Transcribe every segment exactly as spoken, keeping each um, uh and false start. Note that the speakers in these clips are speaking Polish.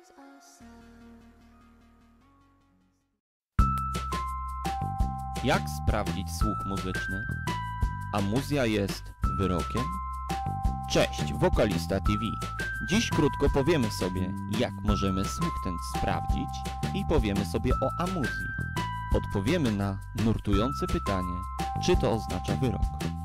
Jak sprawdzić słuch muzyczny? Amuzja jest wyrokiem? Cześć, Wokalista T V. Dziś krótko powiemy sobie, jak możemy słuch ten sprawdzić i powiemy sobie o amuzji. Odpowiemy na nurtujące pytanie, czy to oznacza wyrok.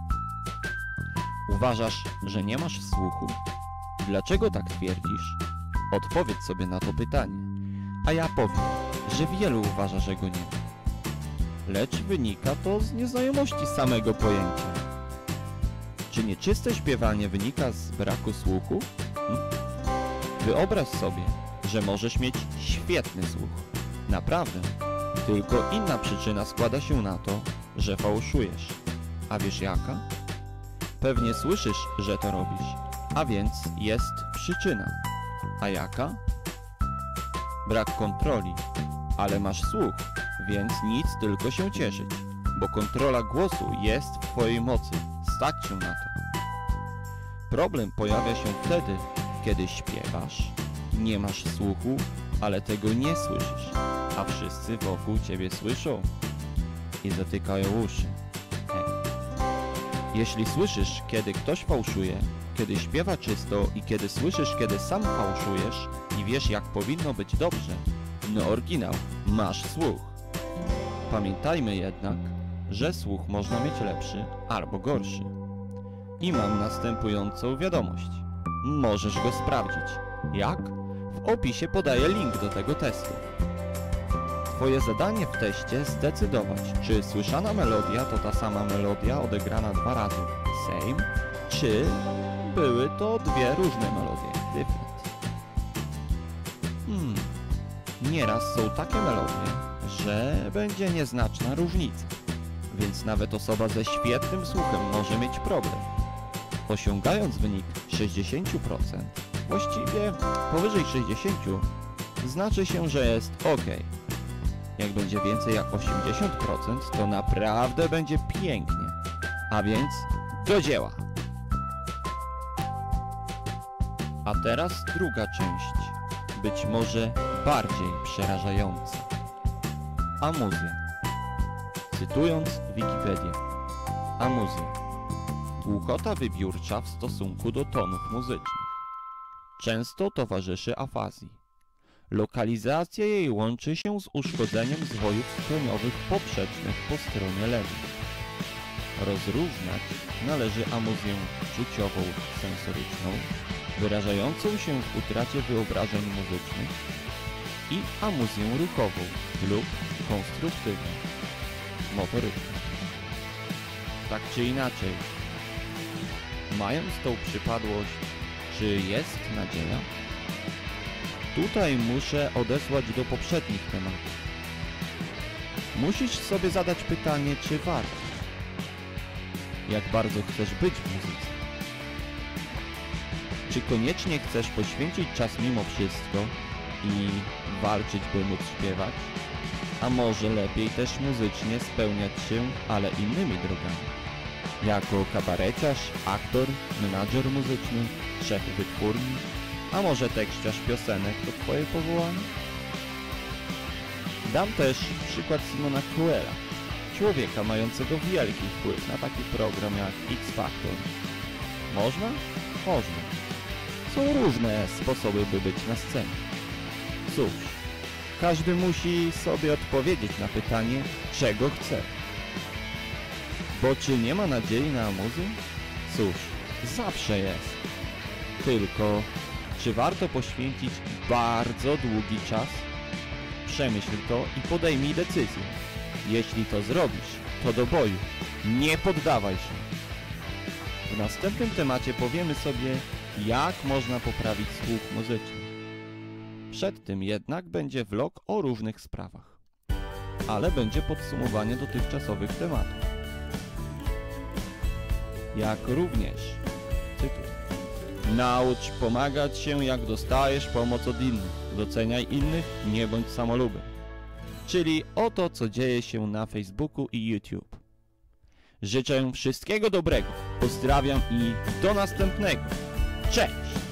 Uważasz, że nie masz słuchu? Dlaczego tak twierdzisz? Odpowiedz sobie na to pytanie, a ja powiem, że wielu uważa, że go nie ma. Lecz wynika to z nieznajomości samego pojęcia. Czy nieczyste śpiewanie wynika z braku słuchu? Hm? Wyobraź sobie, że możesz mieć świetny słuch. Naprawdę. Tylko inna przyczyna składa się na to, że fałszujesz. A wiesz jaka? Pewnie słyszysz, że to robisz, a więc jest przyczyna. A jaka? Brak kontroli. Ale masz słuch, więc nic, tylko się cieszyć, bo kontrola głosu jest w twojej mocy. Stać się na to. Problem pojawia się wtedy, kiedy śpiewasz, nie masz słuchu, ale tego nie słyszysz, a wszyscy wokół ciebie słyszą i zatykają uszy. Hej. Jeśli słyszysz, kiedy ktoś fałszuje, kiedy śpiewa czysto i kiedy słyszysz, kiedy sam fałszujesz i wiesz, jak powinno być dobrze, no oryginał, masz słuch. Pamiętajmy jednak, że słuch można mieć lepszy albo gorszy. I mam następującą wiadomość. Możesz go sprawdzić. Jak? W opisie podaję link do tego testu. Twoje zadanie w teście zdecydować, czy słyszana melodia to ta sama melodia odegrana dwa razy same, czy były to dwie różne melodie different. Hmm. Nieraz są takie melodie, że będzie nieznaczna różnica, więc nawet osoba ze świetnym słuchem może mieć problem. Osiągając wynik sześćdziesiąt procent, właściwie powyżej sześćdziesiąt procent, znaczy się, że jest ok. Jak będzie więcej jak osiemdziesiąt procent, to naprawdę będzie pięknie. A więc do dzieła! A teraz druga część, być może bardziej przerażająca. Amuzja. Cytując Wikipedię. Amuzja. Głuchota wybiórcza w stosunku do tonów muzycznych. Często towarzyszy afazji. Lokalizacja jej łączy się z uszkodzeniem zwojów skroniowych poprzecznych po stronie lewej. Rozróżniać należy amuzję czuciową, sensoryczną, wyrażającą się w utracie wyobrażeń muzycznych, i amuzję ruchową lub konstruktywną, motoryczną. Tak czy inaczej, mając tą przypadłość, czy jest nadzieja? Tutaj muszę odesłać do poprzednich tematów. Musisz sobie zadać pytanie, czy warto. Jak bardzo chcesz być w muzyce? Czy koniecznie chcesz poświęcić czas mimo wszystko i walczyć, by móc śpiewać? A może lepiej też muzycznie spełniać się, ale innymi drogami? Jako kabareciarz, aktor, menadżer muzyczny, szef wytwórni? A może tekściarz piosenek to twoje powołanie? Dam też przykład Simona Cowella, człowieka mającego wielki wpływ na taki program jak X Factor. Można? Można. Są różne sposoby, by być na scenie. Cóż, każdy musi sobie odpowiedzieć na pytanie, czego chce. Bo czy nie ma nadziei na amuzję? Cóż, zawsze jest. Tylko, czy warto poświęcić bardzo długi czas? Przemyśl to i podejmij decyzję. Jeśli to zrobisz, to do boju. Nie poddawaj się. W następnym temacie powiemy sobie, jak można poprawić słuch muzyczny. Przed tym jednak będzie vlog o różnych sprawach. Ale będzie podsumowanie dotychczasowych tematów. Jak również, cytuję, naucz pomagać się, jak dostajesz pomoc od innych. Doceniaj innych, nie bądź samolubem. Czyli o to, co dzieje się na Facebooku i YouTube. Życzę wszystkiego dobrego, pozdrawiam i do następnego. Cześć!